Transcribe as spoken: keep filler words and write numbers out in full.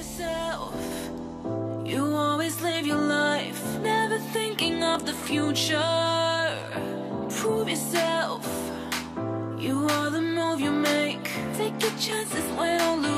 yourself. You always live your life, never thinking of the future. Prove yourself. You are the move you make. Take your chances when all lose.